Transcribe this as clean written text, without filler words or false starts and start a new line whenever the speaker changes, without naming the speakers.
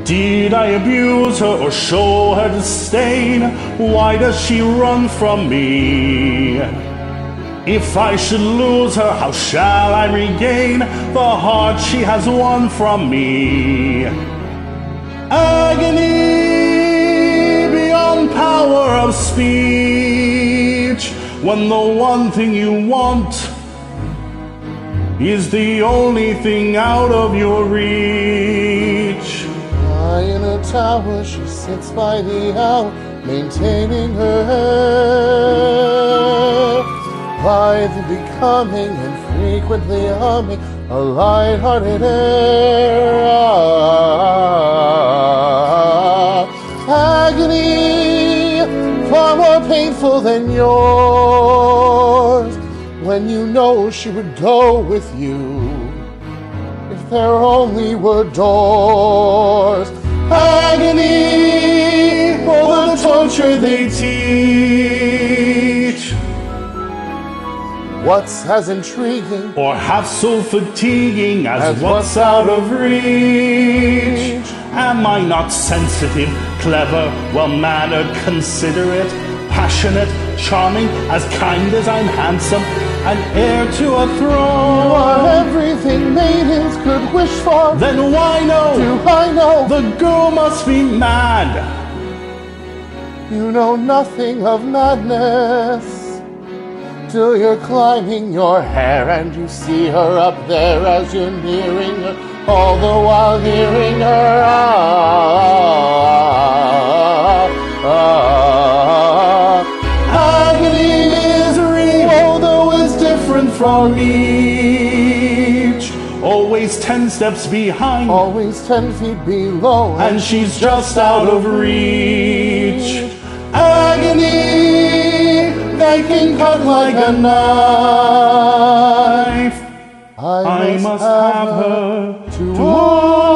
Did I abuse her or show her disdain? Why does she run from me? If I should lose her, how shall I regain the heart she has won from me? Agony beyond power of speech, when the one thing you want is the only thing out of your reach.
High in a tower, she sits by the hour, maintaining her health. Blithely becoming and frequently humming a light-hearted air. Agony, far more painful than yours, when you know she would go with you if there only were doors. Agony, all the torture they teach. What's as intriguing
or half so fatiguing as what's out of reach? Am I not sensitive, clever, well-mannered, considerate, passionate, charming, as kind as I'm handsome, an heir to a throne?
You are everything maidens could wish for.
Then why no?
Do I know?
The girl must be mad.
You know nothing of madness till you're climbing your hair and you see her up there as you're nearing her, all the while hearing her agony, misery, although it's different from each.
Always 10 steps behind,
always 10 feet below,
and she's just out of reach. Agony, they can cut like a knife. I must have her to